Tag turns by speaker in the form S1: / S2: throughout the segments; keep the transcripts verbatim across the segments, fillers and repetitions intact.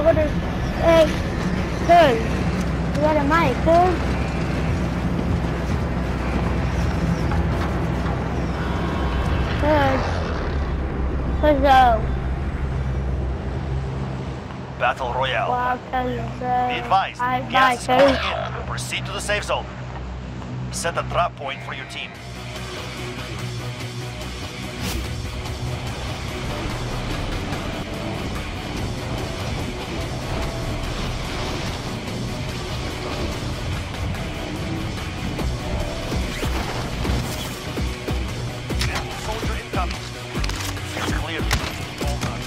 S1: got a... Hey, girl. You got a mic, girl? Good. Hello.
S2: Battle Royale.
S1: Welcome,
S2: Be advised,
S1: I
S2: gas is
S1: buy
S2: coming in. Proceed to the safe zone. Set a drop point for your team. Soldier incoming. Clear. All done.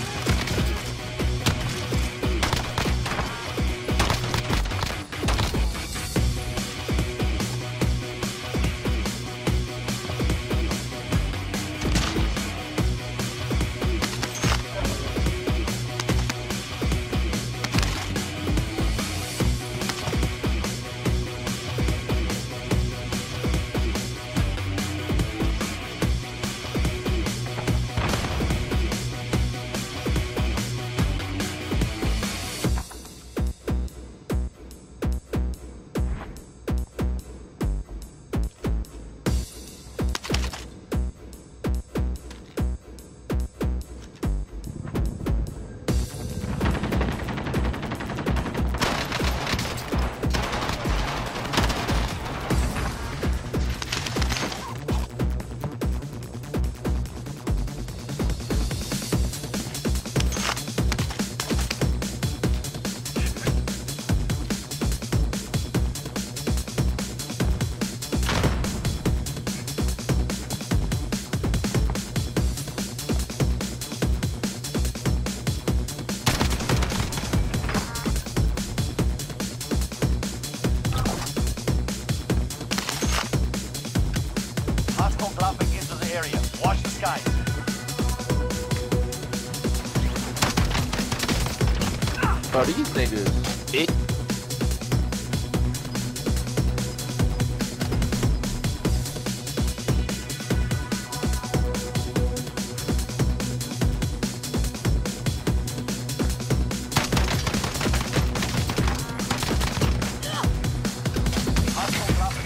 S2: Hostile dropping into the area. Watch the skies.
S3: Bro, these niggas, it.
S2: Hostile dropping.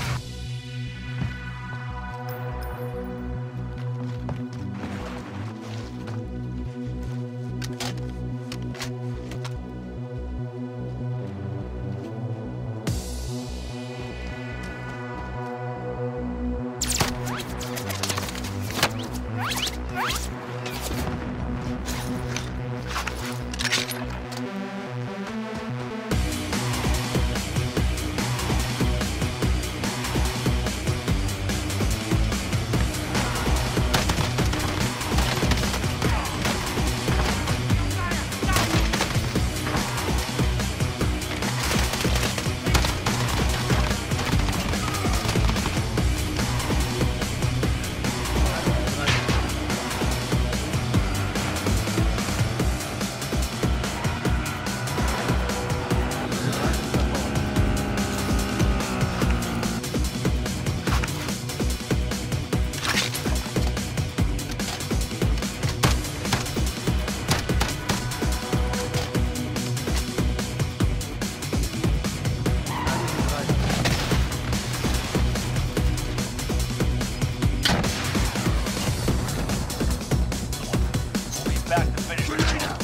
S2: Back to finish.